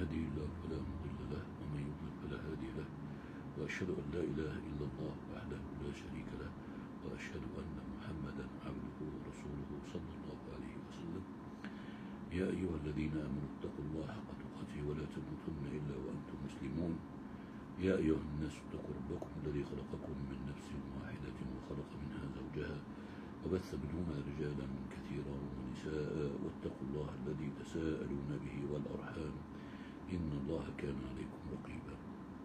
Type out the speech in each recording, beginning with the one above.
يهدي الله فلا مضل له ومن يضلل فلا هادي له وأشهد أن لا إله إلا الله وحده لا شريك له وأشهد أن محمدا عبده ورسوله صلى الله عليه وسلم. يا أيها الذين آمنوا اتقوا الله حق تقاته ولا تموتن إلا وأنتم مسلمون. يا أيها الناس اتقوا ربكم الذي خلقكم من نفس واحدة وخلق منها زوجها وبث منهما رجالا كثيرا ونساء واتقوا الله الذي تساءلون به والأرحام إن الله كان عليكم رقيبا.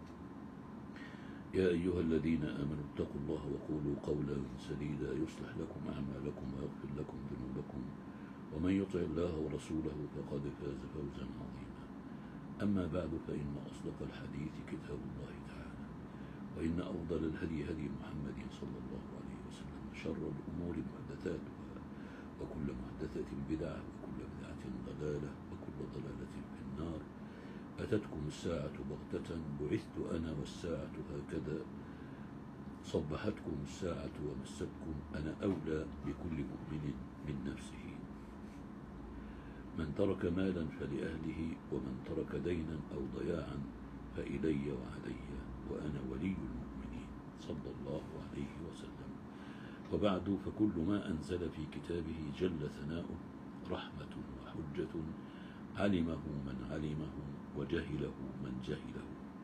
يا أيها الذين آمنوا اتقوا الله وقولوا قولا سديدا يصلح لكم أعمالكم ويغفر لكم ذنوبكم ومن يطع الله ورسوله فقد فاز فوزا عظيما. أما بعد فإن أصدق الحديث كتاب الله تعالى وإن أفضل الهدي هدي محمد صلى الله عليه وسلم. شر الأمور محدثاتها وكل محدثة بدعة وكل بدعة ضلالة وكل ضلالة في النار. أتتكم الساعة بغتة بعثت أنا والساعة هكذا صبحتكم الساعة ومستكم أنا أولى بكل مؤمن من نفسه. من ترك مالا فلأهله ومن ترك دينا أو ضياعا فإلي وعلي وأنا ولي المؤمنين صلى الله عليه وسلم. وبعد فكل ما أنزل في كتابه جل ثناؤه رحمة وحجة علمه من علمه وجهله من جهله.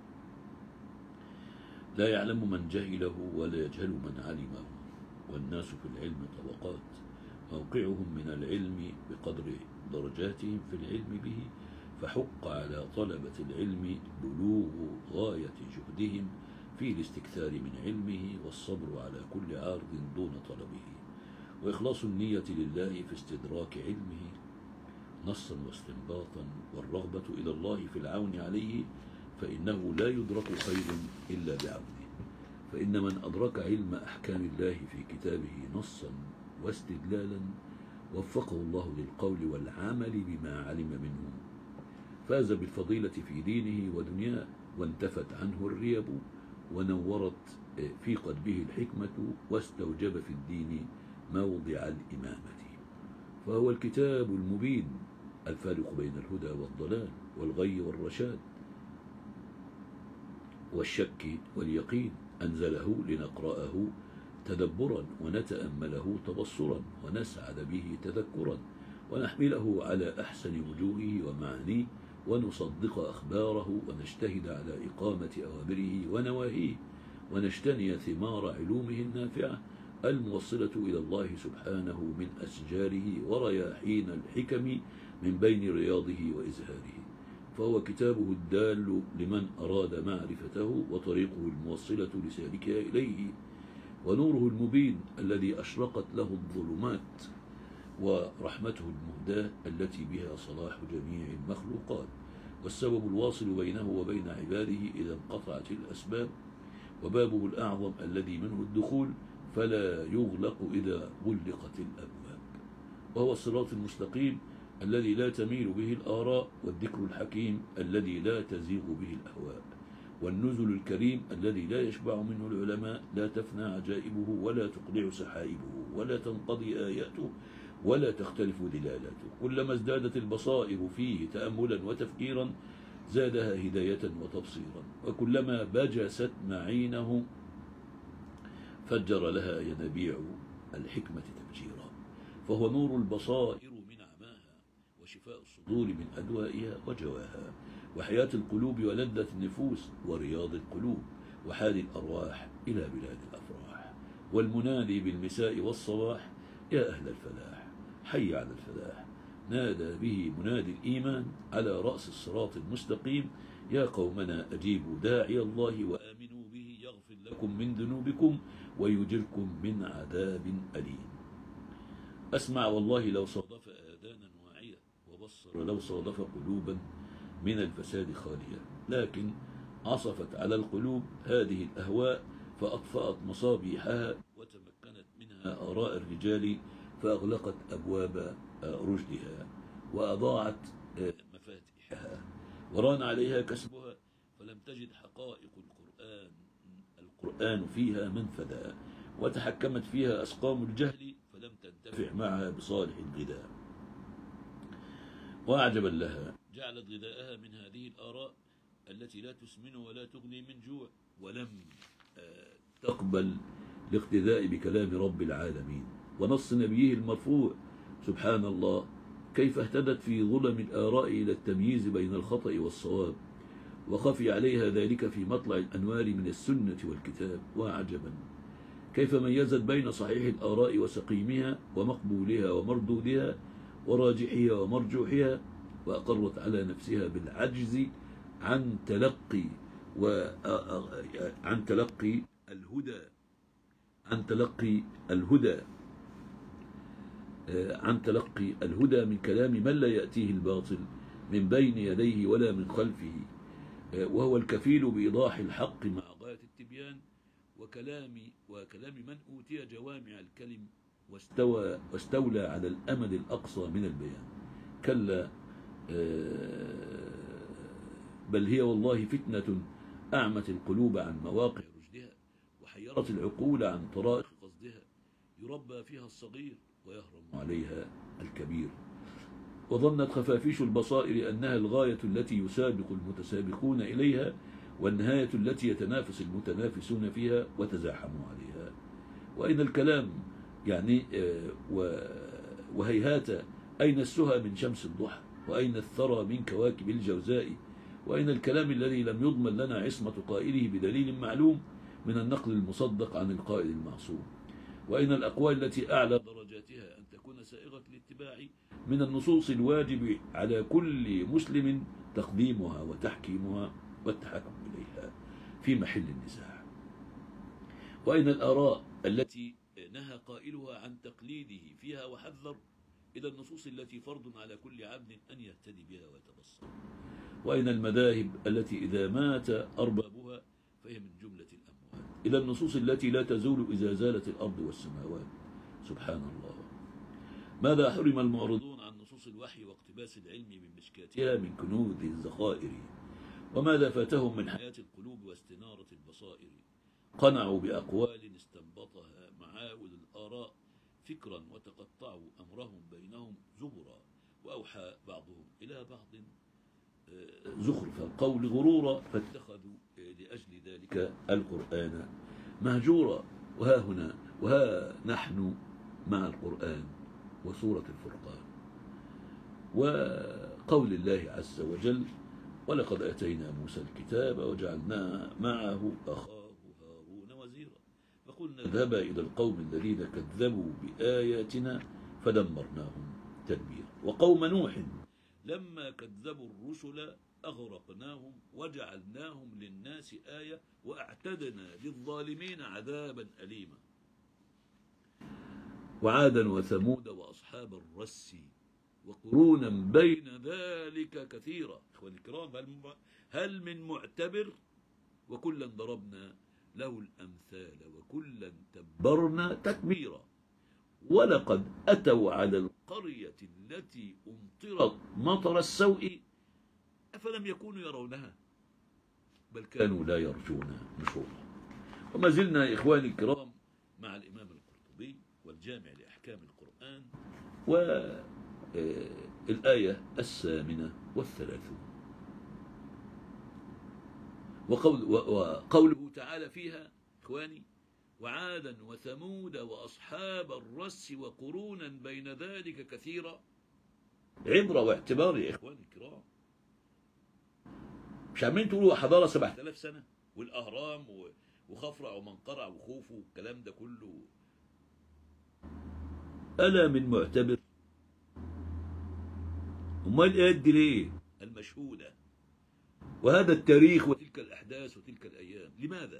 لا يعلم من جهله ولا يجهل من علمه. والناس في العلم طبقات موقعهم من العلم بقدر درجاتهم في العلم به. فحق على طلبة العلم بلوغ غاية جهدهم في الاستكثار من علمه والصبر على كل عارض دون طلبه وإخلاص النية لله في استدراك علمه نصا واستنباطا والرغبة إلى الله في العون عليه. فإنه لا يدرك خير إلا بعونه. فإن من أدرك علم أحكام الله في كتابه نصا واستدلالا وفقه الله للقول والعمل بما علم منه فاز بالفضيلة في دينه ودنياه وانتفت عنه الريب ونورت في قلبه الحكمة واستوجب في الدين موضع الإمامة. فهو الكتاب المبين الفارق بين الهدى والضلال والغي والرشاد والشك واليقين. أنزله لنقرأه تدبرا ونتأمله تبصرا ونسعد به تذكرا ونحمله على أحسن وجوهه ومعانيه ونصدق أخباره ونجتهد على إقامة أوامره ونواهيه ونجتني ثمار علومه النافعة الموصلة إلى الله سبحانه من أشجاره ورياحين الحكم من بين رياضه وإزهاره. فهو كتابه الدال لمن أراد معرفته وطريقه الموصلة لسالكها إليه ونوره المبين الذي أشرقت له الظلمات ورحمته المهداة التي بها صلاح جميع المخلوقات والسبب الواصل بينه وبين عباده إذا انقطعت الأسباب وبابه الأعظم الذي منه الدخول فلا يغلق إذا غلقت الأبواب. وهو الصراط المستقيم الذي لا تميل به الآراء والذكر الحكيم الذي لا تزيغ به الأهواء والنزل الكريم الذي لا يشبع منه العلماء لا تفنى عجائبه ولا تقلع سحائبه ولا تنقضي آياته ولا تختلف دلالاته. كلما ازدادت البصائر فيه تأملا وتفكيرا زادها هداية وتبصيرا وكلما بجست معينه فجر لها ينابيع الحكمة تفجيرا. فهو نور البصائر من عماها وشفاء الصدور من أدوائها وجواها وحياة القلوب ولذة النفوس ورياض القلوب وحال الأرواح إلى بلاد الأفراح والمنادي بالمساء والصباح يا أهل الفلاح حي على الفلاح. نادى به منادي الإيمان على رأس الصراط المستقيم يا قومنا أجيبوا داعي الله وآمنوا به يغفر لكم من ذنوبكم ويجركم من عذاب أليم. أسمع والله لو صادف آذانا واعية وبصر لو صادف قلوبا من الفساد خالية. لكن عصفت على القلوب هذه الأهواء فأطفأت مصابيحها وتمكنت منها آراء الرجال فأغلقت أبواب رشدها وأضاعت مفاتيحها وران عليها كسبها فلم تجد حقائق القرآن فيها منفذا وتحكمت فيها أسقام الجهل فلم تنتفع معها بصالح الغذاء. وأعجبا لها جعلت غذاءها من هذه الآراء التي لا تسمن ولا تغني من جوع، ولم تقبل الاقتداء بكلام رب العالمين ونص نبيه المرفوع. سبحان الله، كيف اهتدت في ظلم الآراء إلى التمييز بين الخطأ والصواب، وخفي عليها ذلك في مطلع الأنوار من السنة والكتاب. وعجبا كيف ميزت بين صحيح الآراء وسقيمها ومقبولها ومردودها وراجحها ومرجوحها، وأقرت على نفسها بالعجز عن تلقي الهدى عن تلقي الهدى من كلام من لا يأتيه الباطل من بين يديه ولا من خلفه، وهو الكفيل بإيضاح الحق مع غاية التبيان، وكلام من أوتي جوامع الكلم واستولى على الأمد الأقصى من البيان. كلا، بل هي والله فتنة أعمت القلوب عن مواقع رشدها، وحيرت العقول عن طرائق قصدها، يربى فيها الصغير ويهرم عليها الكبير. وظنت خفافيش البصائر أنها الغاية التي يسابق المتسابقون إليها، والنهاية التي يتنافس المتنافسون فيها وتزاحموا عليها. وأين الكلام يعني وهيهات، أين السهى من شمس الضحى، وأين الثرى من كواكب الجوزاء، وأين الكلام الذي لم يضمن لنا عصمة قائله بدليل معلوم من النقل المصدق عن القائل المعصوم، وأين الأقوال التي أعلى درجاتها أن تكون سائغة الاتباع من النصوص الواجب على كل مسلم تقديمها وتحكيمها والتحكم إليها في محل النزاع، وأين الآراء التي نهى قائلها عن تقليده فيها وحذر إلى النصوص التي فرض على كل عبد أن يهتدي بها ويتبصر، وأين المذاهب التي إذا مات أربابها فهي من جملة الأموات، إلى النصوص التي لا تزول إذا زالت الأرض والسماوات. سبحان الله، ماذا حرم المعرضون عن نصوص الوحي واقتباس العلم من مشكاتها من كنوز الذخائر، وماذا فاتهم من حياة القلوب واستنارة البصائر. قنعوا بأقوال استنبطها معاول الآراء فكرا، وتقطعوا أمرهم بينهم زبرا، وأوحى بعضهم إلى بعض زخرف القول غرورا، فاتخذوا لأجل ذلك القرآن مهجورا. وها نحن مع القرآن وسورة الفرقان، وقول الله عز وجل: ولقد آتينا موسى الكتاب وجعلنا معه أخاه هارون وزيرا، فقلنا اذهبا إلى القوم الذين كذبوا بآياتنا فدمرناهم تدميرا. وقوم نوح لما كذبوا الرسل أغرقناهم وجعلناهم للناس آية وأعتدنا للظالمين عذابا أليما. وعادا وثمود وأصحاب الرس وقرونا بين ذلك كثيرا. إخواني الكرام، هل من معتبر؟ وكلا ضربنا له الأمثال وكلا تبرنا تتبيرا. ولقد أتوا على القرية التي أمطرت مطر السوء أفلم يكونوا يرونها بل كانوا لا يرجون نشورا. وما زلنا إخواني الكرام مع الإمام القرطبي والجامع لأحكام القرآن والآية 38، وقوله تعالى فيها إخواني: وعادا وثمود وأصحاب الرس وقرونا بين ذلك كثيرا. عبرة واعتبار يا إخواني الكرام. مش عمالين تقولوا حضارة 7000 سنة والأهرام وخفرع ومنقرع وخوفو والكلام ده كله، ألا من معتبر؟ أمال الآيات دي ليه المشهودة وهذا التاريخ وتلك الأحداث وتلك الأيام لماذا؟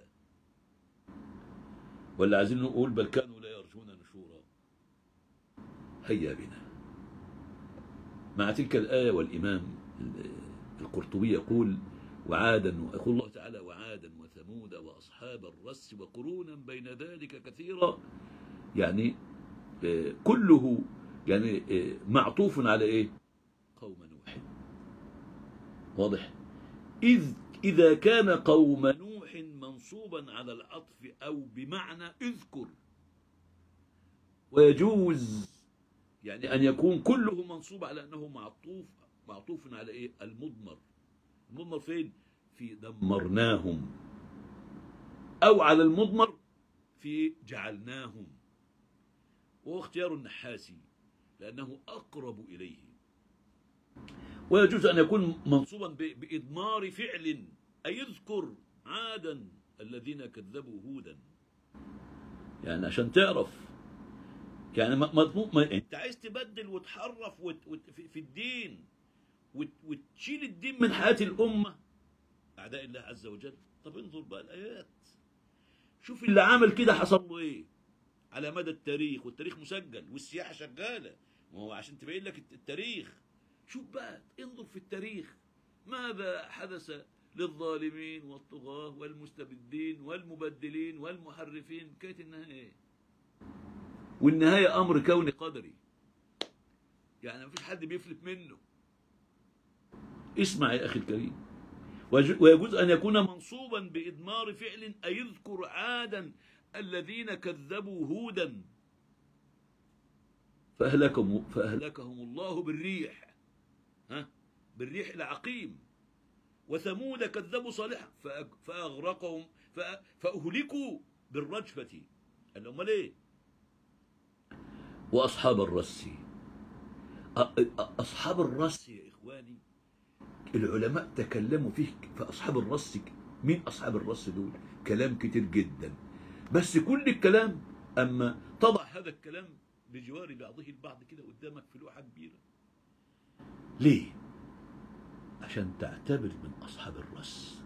ولا عايزين نقول بل كانوا لا يرجون نشورا؟ هيا بنا مع تلك الآية. والإمام القرطبي يقول: يقول الله تعالى: وعادا وثمود وأصحاب الرس وقرونا بين ذلك كثيرا، يعني كله يعني معطوف على إيه؟ قوم نوح. واضح؟ إذا كان قوم نوح منصوبا على العطف أو بمعنى اذكر، ويجوز يعني أن يكون كله منصوب على أنه معطوف معطوف على إيه؟ المضمر. المضمر فين؟ في دمرناهم، أو على المضمر في جعلناهم، وهو اختيار النحاسي لأنه أقرب إليه. ويجوز أن يكون منصوبا بإضمار فعل، أي اذكر عادا الذين كذبوا هودا، يعني عشان تعرف، يعني مضمون. انت عايز تبدل وتحرف في الدين وتشيل الدين من حياة الأمة أعداء الله عز وجل. طب انظر بقى الآيات، شوف اللي عمل كده حصل له إيه على مدى التاريخ، والتاريخ مسجل والسياحة شغالة، ما هو عشان تبين لك التاريخ. شوف بقى، انظر في التاريخ ماذا حدث للظالمين والطغاة والمستبدين والمبدلين والمحرفين. كانت النهاية ايه؟ والنهاية أمر كوني قدري، يعني مفيش حد بيفلت منه. اسمع يا أخي الكريم. ويجوز أن يكون منصوبا بإضمار فعل، أي اذكر عادا الذين كذبوا هودا فأهلكهم الله بالريح، بالريح العقيم. وثمود كذبوا صالحا فأغرقهم، فأهلكوا بالرجفة. قال لهم ليه؟ وأصحاب الرس، أصحاب الرس يا إخواني العلماء تكلموا فيه. فأصحاب الرس، مين أصحاب الرس دول؟ كلام كتير جدا، بس كل الكلام أما تضع هذا الكلام بجوار بعضه البعض كده قدامك في لوحة كبيرة. ليه؟ عشان تعتبر من أصحاب الرس،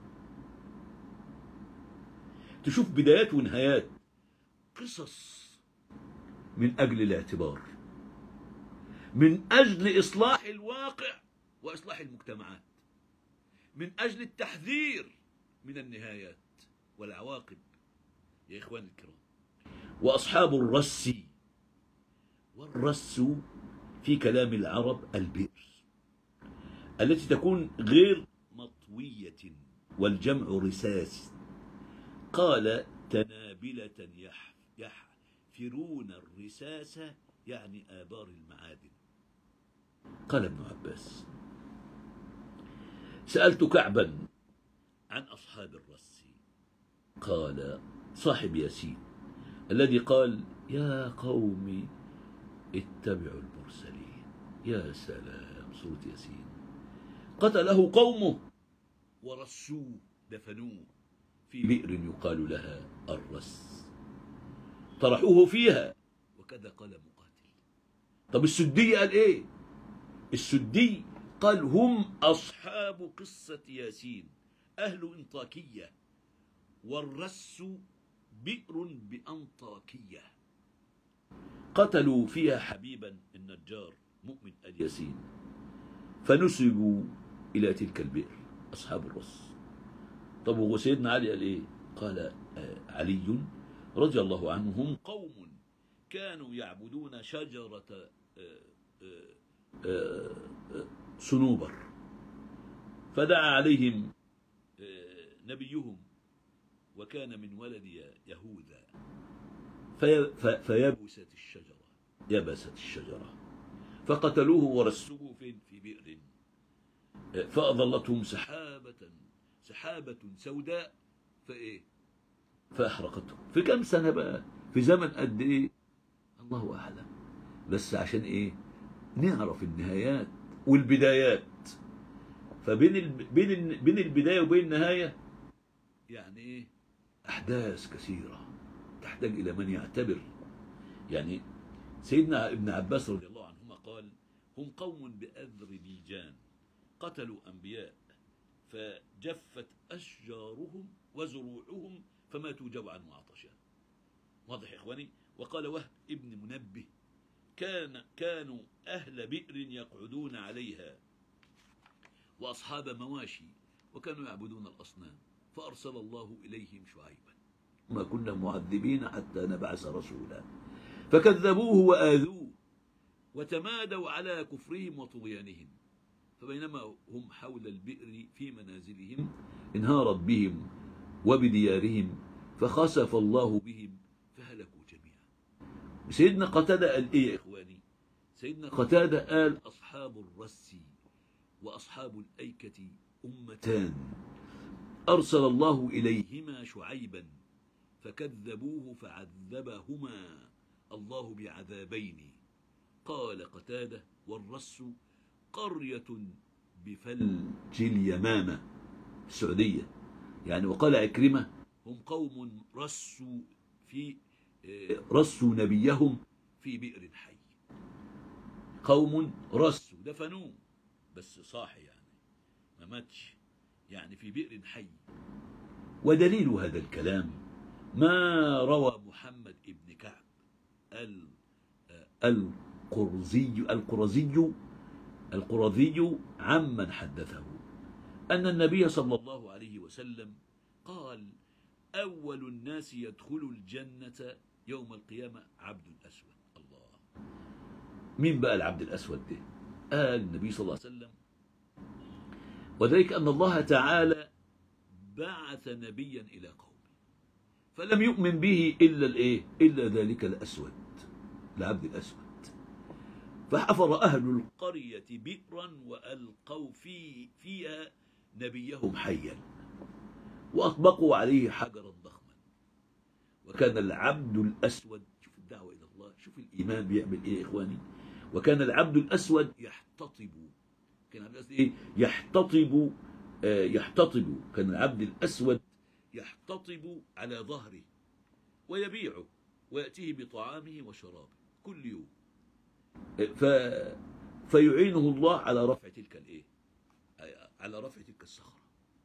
تشوف بدايات ونهايات قصص من أجل الاعتبار، من أجل إصلاح الواقع وإصلاح المجتمعات، من أجل التحذير من النهايات والعواقب يا إخواني الكرام. وأصحاب الرس، والرس في كلام العرب البئر التي تكون غير مطوية، والجمع رساس. قال تنابلة يحفرون الرساس، يعني آبار المعادن. قال ابن عباس سألت كعبا عن أصحاب الرس، قال صاحب ياسين الذي قال يا قوم اتبعوا المرسلين. يا سلام، سورة ياسين. قتله قومه ورسوه، دفنوه في بئر يقال لها الرس، طرحوه فيها، وكذا قال مقاتل. طب السدي قال ايه؟ السدي قال هم أصحاب قصة ياسين أهل انطاكية، والرس بئر بأنطاكية، قتلوا فيها حبيبا النجار مؤمن آل ياسين، فنسبوا إلى تلك البئر أصحاب الرس. طب وسيدنا علي قال إيه؟ قال علي رضي الله عنه هم قوم كانوا يعبدون شجرة صنوبر، فدعا عليهم نبيهم وكان من ولد يهوذا، فيبست الشجرة، يبست الشجرة، فقتلوه ورسوه في بئر، فأظلتهم سحابة سوداء فإيه؟ فأحرقتهم. في كم سنة بقى؟ في زمن قد إيه؟ الله أعلم. بس عشان إيه؟ نعرف النهايات والبدايات. بين البداية وبين النهاية يعني إيه؟ أحداث كثيرة تحتاج إلى من يعتبر. يعني سيدنا ابن عباس رضي الله عنهما قال هم قوم بأذر ديجان قتلوا أنبياء فجفت أشجارهم وزروعهم فماتوا جوعا وعطشا. واضح يا إخواني؟ وقال وهب ابن منبه كانوا أهل بئر يقعدون عليها وأصحاب مواشي وكانوا يعبدون الأصنام، فأرسل الله إليهم شعيبا ما كنا معذبين حتى نبعث رسولا، فكذبوه وآذوه وتمادوا على كفرهم وطغيانهم، فبينما هم حول البئر في منازلهم انهارت بهم وبديارهم فخسف الله بهم فهلكوا جميعا. سيدنا قتادة قال ايه يا اخواني؟ سيدنا قتادة قال اصحاب الرس وأصحاب الأيكة أمتان أرسل الله إليهما شعيبا فكذبوه فعذبهما الله بعذابين. قال قتادة: والرس قرية بفلج اليمامة السعودية يعني. وقال عكرمة: هم قوم رسوا نبيهم في بئر حي. قوم رسوا دفنوه بس صاحي يعني ما ماتش يعني في بئر حي. ودليل هذا الكلام ما روى محمد ابن كعب القرظي عمن حدثه أن النبي صلى الله عليه وسلم قال: أول الناس يدخل الجنة يوم القيامة عبد الأسود. الله، مين بقى العبد الأسود ده؟ قال النبي صلى الله عليه وسلم: وذلك أن الله تعالى بعث نبيا إلى قومه فلم يؤمن به إلا ذلك الأسود، العبد الأسود. فحفر أهل القرية بئرا وألقوا فيها نبيهم حيا وأطبقوا عليه حجرا ضخما. وكان العبد الأسود، شوف الدعوة إلى الله، شوف الإيمان بيعمل إيه يا إخواني. وكان العبد الأسود يحتطب، كان العبد الأسود إيه؟ يحتطب. كان العبد الأسود يحتطب على ظهره ويبيعه ويأتيه بطعامه وشرابه كل يوم. فيعينه الله على رفع تلك على رفع تلك الصخرة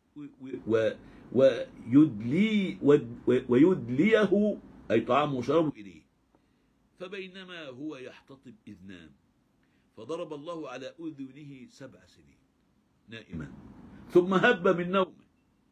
ويدليه أي طعامه وشرابه إليه. فبينما هو يحتطب إذ نام فضرب الله على أذنه 7 سنين نائما، ثم هب من نومه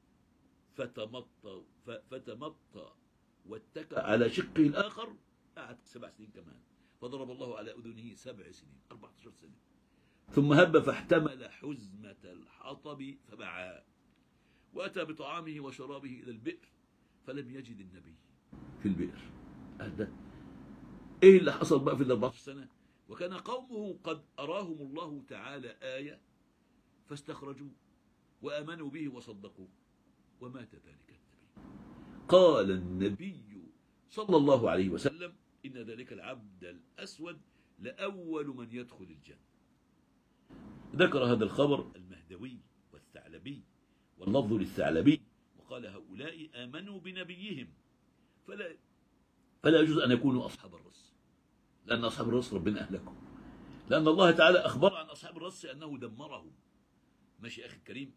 فتمطى واتكى على شقه الآخر، قعد 7 سنين كمان، فضرب الله على أذنه 7 سنين 14 سنة. ثم هب فاحتمل حزمة الحطب فبعاه، وأتى بطعامه وشرابه إلى البئر فلم يجد النبي في البئر. ده إيه اللي حصل بقى في 14 سنة؟ وكان قومه قد أراهم الله تعالى آية فاستخرجوا وآمنوا به وصدقوا، ومات ذلك النبي. قال النبي صلى الله عليه وسلم: إن ذلك العبد الأسود لأول من يدخل الجنة. ذكر هذا الخبر المهدوي والثعلبي، واللفظ للثعلبي، وقال: هؤلاء آمنوا بنبيهم فلا يجوز أن يكونوا أصحاب الرس، لأن أصحاب الرس ربنا أهلكهم، لأن الله تعالى أخبر عن أصحاب الرس أنه دمرهم. ماشي يا أخي الكريم،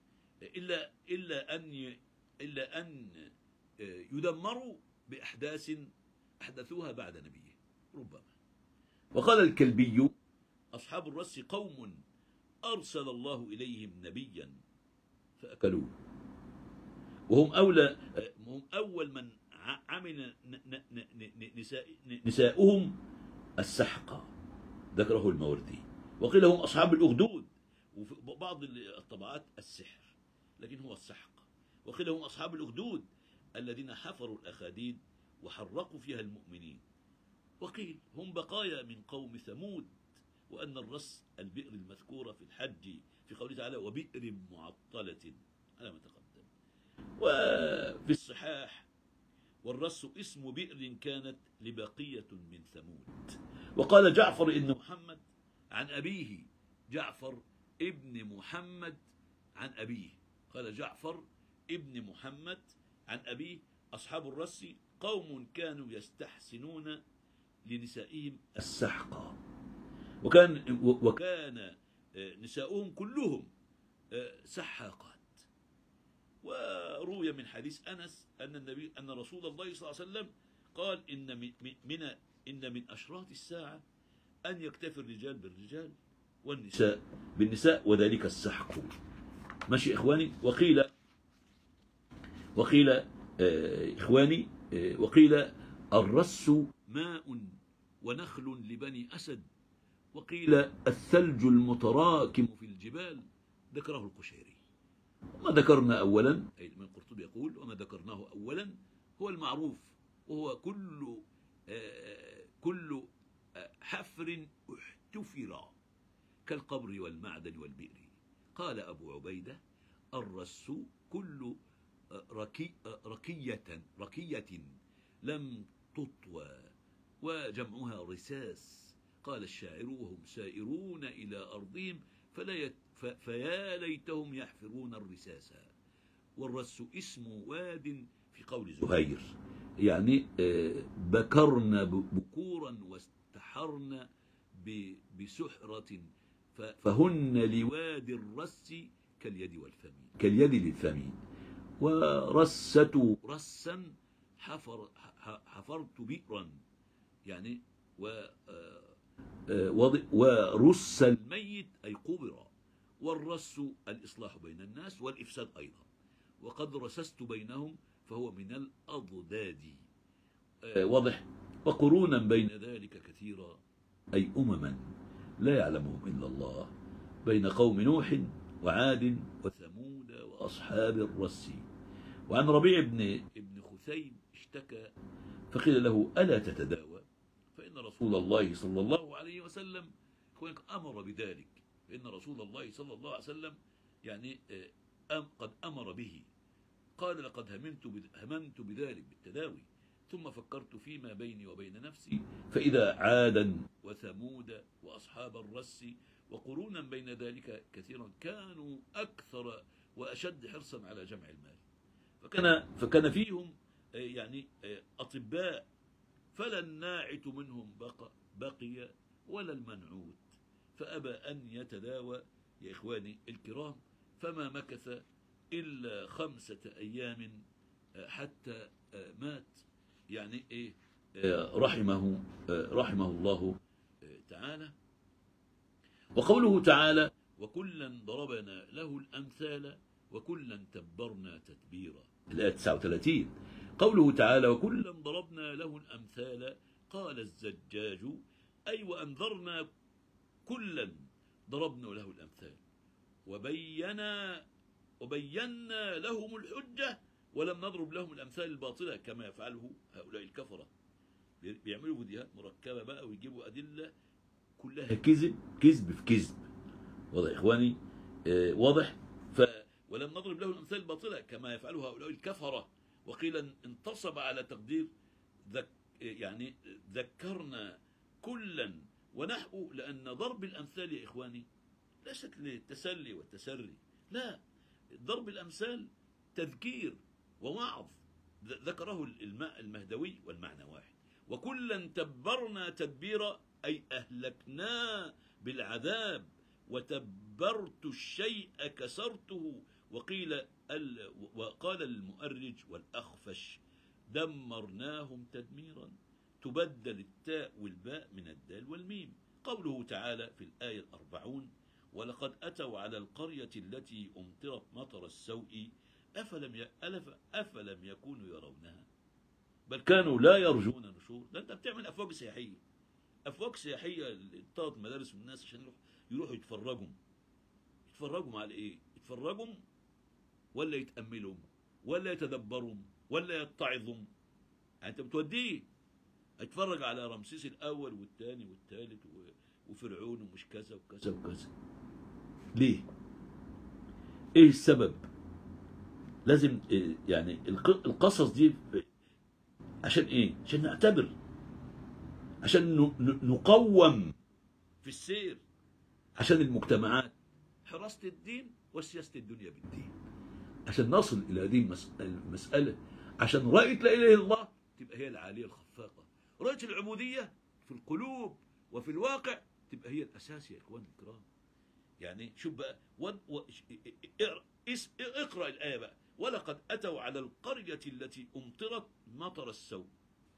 إلا أن يدمروا بأحداث أحدثوها بعد نبيه ربما. وقال الكلبي: أصحاب الرس قوم أرسل الله إليهم نبيا فأكلوه، وهم أول من عمل نساؤهم السحقة، ذكره الماوردي. وقيل هم أصحاب الأخدود، وفي بعض الطبعات السحر، لكن هو السحقة. وقيل هم أصحاب الأخدود الذين حفروا الأخاديد وحرقوا فيها المؤمنين. وقيل هم بقايا من قوم ثمود. وأن الرس البئر المذكورة في الحج في قوله تعالى: وبئر معطلة على ما تقدم. وفي الصحاح: والرس اسم بئر كانت لبقية من ثمود. وقال جعفر ابن محمد عن أبيه، جعفر ابن محمد عن أبيه، قال جعفر ابن محمد عن أبيه: أصحاب الرس قوم كانوا يستحسنون لنسائهم السحقة، وكان نساؤهم كلهم سحاقات. وروي من حديث أنس أن رسول الله صلى الله عليه وسلم قال: إن من أشراط الساعة أن يكتفي الرجال بالرجال والنساء بالنساء، وذلك السحق. ماشي إخواني. وقيل إخواني، وقيل الرس ماء ونخل لبني أسد. وقيل الثلج المتراكم في الجبال، ذكره القشيري. وما ذكرنا أولا، أي من القرطبي يقول: وما ذكرناه أولا هو المعروف، وهو كل حفر احتفر كالقبر والمعدن والبئر. قال أبو عبيدة: الرس كل ركية لم تطوى، وجمعها رساس. قال الشاعر: وهم سائرون إلى أرضهم فيا ليتهم يحفرون الرساسا. والرس اسم واد في قول زهير، يعني بكرن بكورا واستحرن بسحرة، فهن لواد الرس كاليد للفم. ورست رسا حفرت بئرا، يعني ورس الميت أي قبر. والرس الإصلاح بين الناس والإفساد أيضا، وقد رسست بينهم فهو من الأضداد. واضح. وقرونا بين ذلك كثيرا، أي أمما لا يعلمهم إلا الله، بين قوم نوح وعاد وثمود وأصحاب الرس. وعن ربيع بن خثيم اشتكى فقيل له: ألا تتداوى؟ فإن رسول الله صلى الله عليه وسلم أمر بذلك. فإن رسول الله صلى الله عليه وسلم يعني قد أمر به. قال: لقد هممت بذلك بالتداوي، ثم فكرت فيما بيني وبين نفسي، فإذا عادا وثمود وأصحاب الرس وقرونا بين ذلك كثيرا كانوا أكثر وأشد حرصا على جمع المال، فكان فيهم يعني أطباء، فلا الناعت منهم بقي ولا المنعوت، فأبى أن يتداوى يا إخواني الكرام، فما مكث إلا 5 أيام حتى مات، يعني إيه، رحمه الله تعالى. وقوله تعالى: وكلا ضربنا له الأمثال وكلا تبرنا تتبيرا، الآية 39. قوله تعالى: وكلا ضربنا له الأمثال، قال الزجاج: أي وأنذرنا كلا ضربنا له الأمثال وبينا لهم الحجة ولم نضرب لهم الأمثال الباطلة كما يفعله هؤلاء الكفرة. بيعملوا فيديوهات مركبة بقى ويجيبوا أدلة كلها كذب في كذب. واضح يا إخواني؟ واضح. ولم نضرب له الأمثال الباطلة كما يفعله هؤلاء الكفرة. وقيل انتصب على تقدير يعني ذكرنا كلا ونحو، لأن ضرب الأمثال يا إخواني ليست للتسلي والتسري، لا، ضرب الأمثال تذكير ووعظ. ذكره المهدوي والمعنى واحد. وكلا تبرنا تدبيرا، أي أهلكنا بالعذاب، وتبرت الشيء كسرته. وقال المؤرج والأخفش: دمرناهم تدميرا، تبدل التاء والباء من الدال والميم. قوله تعالى في الآية 40: ولقد أتوا على القرية التي أمطرت مطر السوء أفلم يكونوا يرونها بل كانوا لا يرجون نشور. ده أنت بتعمل أفواج سياحية لطلبة مدارس والناس عشان يروحوا يتفرجوا على إيه؟ يتفرجوا ولا يتأملوا ولا يتدبروا ولا يتعظوا؟ يعني أنت بتوديه اتفرج على رمسيس الأول والثاني والثالث وفرعون ومش كذا وكذا وكذا. ليه؟ ايه السبب؟ لازم يعني القصص دي عشان ايه؟ عشان نعتبر، عشان نقوم في السير، عشان المجتمعات حراسة الدين وسياسة الدنيا بالدين، عشان نصل إلى هذه المسألة، عشان رأية لا إله إلا الله تبقى هي العالية الخفاقة، رأية العبودية في القلوب وفي الواقع تبقى هي الأساس يا إخواني الكرام. يعني شوف بقى اقرأ الآية بقى: ولقد أتوا على القرية التي أمطرت مطر السوء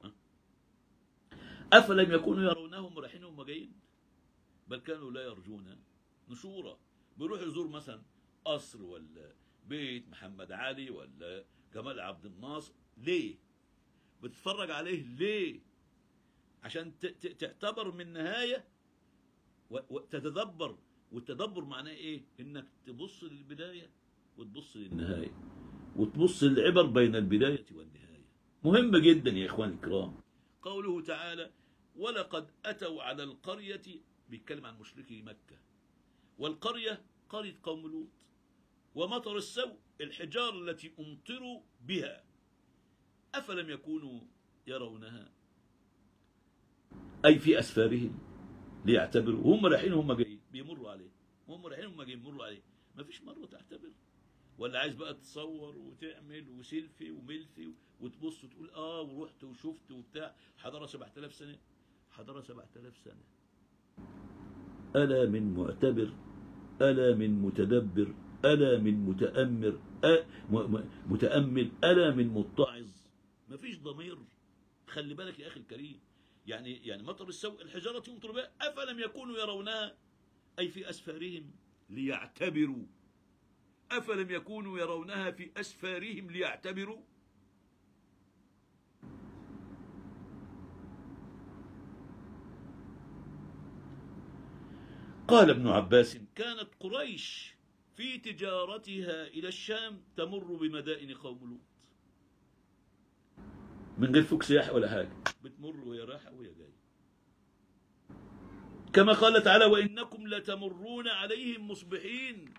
أفلم يكونوا يرونهم رايحين وهم جايين بل كانوا لا يرجون نشورا. بيروح يزور مثلا قصر ولا بيت محمد علي ولا جمال عبد الناصر، ليه؟ بتتفرج عليه ليه؟ عشان تعتبر من النهاية وتتدبر. والتدبر معناه ايه؟ انك تبص للبداية وتبص للنهاية وتبص للعبر بين البداية والنهاية. مهمة جدا يا اخواني الكرام. قوله تعالى: ولقد أتوا على القرية، بيتكلم عن مشركي مكة، والقرية قرية قوم لوط. ومطر السوء الحجارة التي أمطروا بها أفلم يكونوا يرونها أي في أسفارهم ليعتبروا. هم رايحين هم جايين بيمروا عليه، هم رايحين هم جايين بيمروا عليه، ما فيش مرة تعتبر. ولا عايز بقى تصور وتعمل وسيلفي وميلفي وتبص وتقول ورحت وشفت وبتاع. حضارة 7000 سنة، حضارة 7000 سنة. ألا من معتبر، ألا من متدبر، ألا من متأمر، متأمل، ألا من متعظ. مفيش ضمير. خلي بالك يا أخي الكريم. يعني مطر السوء الحجارة يمطر بها أفلم يكونوا يرونها أي في أسفارهم ليعتبروا. أفلم يكونوا يرونها في أسفارهم ليعتبروا. قال ابن عباس كانت قريش في تجارتها إلى الشام تمر بمدائن قوم لوط من غير فوق سياح ولا حاجة، بتمر وهي رايحة وهي جاية. كما قال تعالى وإنكم لتمرون عليهم مصبحين،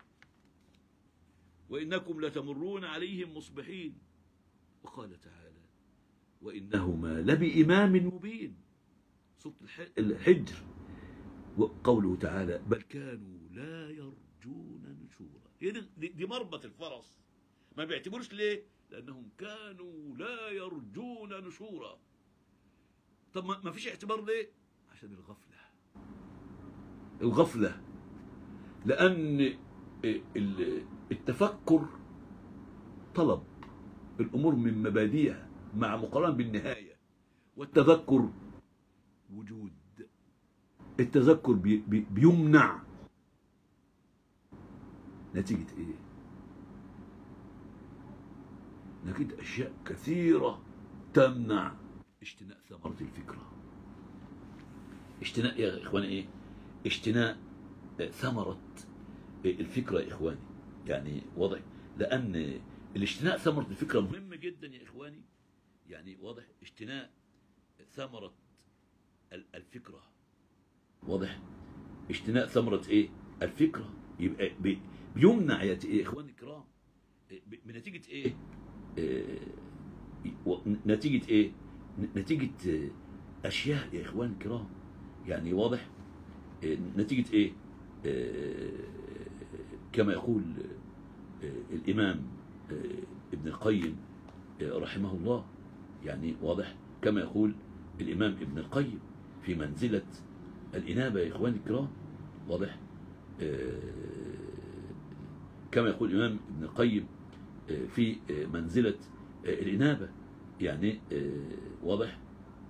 وإنكم لتمرون عليهم مصبحين. وقال تعالى وإنهما لبإمام مبين، سورة الحجر. وقوله تعالى بل كانوا لا يرجون نشورا. دي مربط الفرس. ما بيعتبروش ليه؟ لأنهم كانوا لا يرجون نشورا. طب ما فيش اعتبار ليه؟ عشان الغفلة. الغفلة. لأن التفكر طلب الأمور من مبادئها مع مقارنة بالنهاية، والتذكر وجود. التذكر بيمنع نتيجة ايه؟ نتيجة أشياء كثيرة تمنع اجتناء ثمرة الفكرة. اجتناء يا إخواني ايه؟ اجتناء ثمرة الفكرة يا إخواني. يعني واضح. لأن الاجتناء ثمرة الفكرة مهم جدا يا إخواني. يعني واضح اجتناء ثمرة الفكرة. واضح. اجتناء ثمرة ايه؟ الفكرة. يبقى بيمنع يا إخواني الكرام بنتيجة ايه؟ نتيجة ايه؟ نتيجة أشياء يا إخواني الكرام. يعني واضح. نتيجة ايه؟ كما يقول الإمام ابن القيم رحمه الله. يعني واضح. كما يقول الإمام ابن القيم في منزلة الإنابة يا إخواني الكرام. واضح. كما يقول الإمام ابن القيم في منزلة الإنابة. يعني واضح.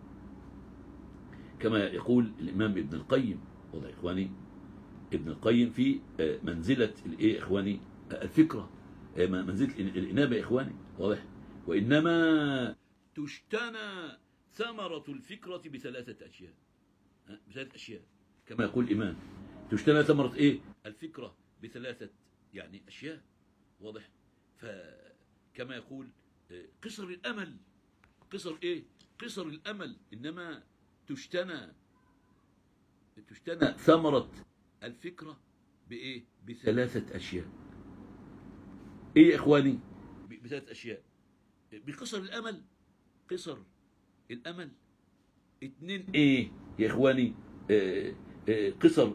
كما يقول الإمام ابن القيم. واضح يا إخواني. ابن القيم في منزلة الإيه إخواني؟ الفكرة. منزلة الإنابة يا إخواني. واضح. وإنما تجتنى ثمرة الفكرة بثلاثة أشياء. بثلاث أشياء كما يقول الإمام. تجتنى ثمرة إيه؟ الفكرة بثلاثة يعني أشياء. واضح. فكما يقول قصر الأمل. قصر إيه؟ قصر الأمل. إنما تجتنى ثمرة الفكرة بإيه؟ بثلاثة أشياء. إيه يا إخواني؟ بثلاث أشياء. بقصر الأمل. قصر الأمل. اتنين إيه يا إخواني؟ قصر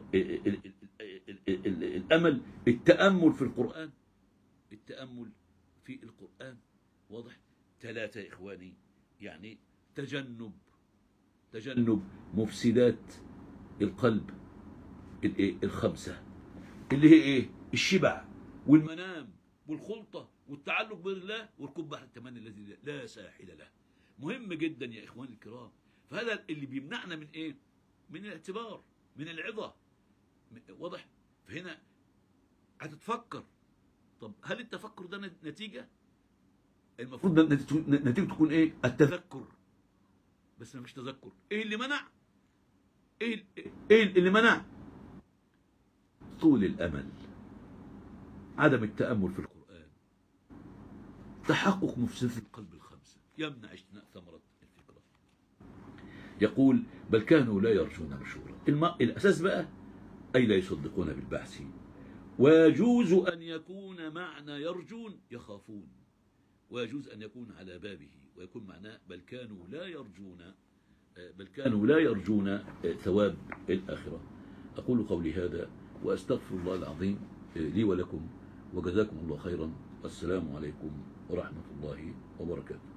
الأمل. التأمل في القرآن. التأمل في القرآن. واضح. ثلاثة يا إخواني. يعني تجنب مفسدات القلب الخمسة، اللي هي ايه؟ الشبع والمنام والخلطة والتعلق بالله وركوب بحر التمني الذي لا ساحل له. مهم جدا يا إخواني الكرام. فهذا اللي بيمنعنا من ايه؟ من الاعتبار، من العظة. واضح. فهنا هتتفكر. طب هل التفكر ده نتيجة؟ المفروض نتيجة تكون ايه؟ التذكر. بس ما فيش تذكر. ايه اللي منع؟ ايه اللي منع؟ طول الامل، عدم التأمل في القرآن، تحقق مفسدات القلب الخمسة يمنع اجتناء ثمرة الفكرة. يقول بل كانوا لا يرجون نشورا. الأساس بقى أي لا يصدقون بالبعث ويجوز أن يكون معنى يرجون يخافون، ويجوز أن يكون على بابه ويكون معناه بل كانوا لا يرجون ثواب الآخرة. أقول قولي هذا وأستغفر الله العظيم لي ولكم، وجزاكم الله خيرا. السلام عليكم ورحمة الله وبركاته.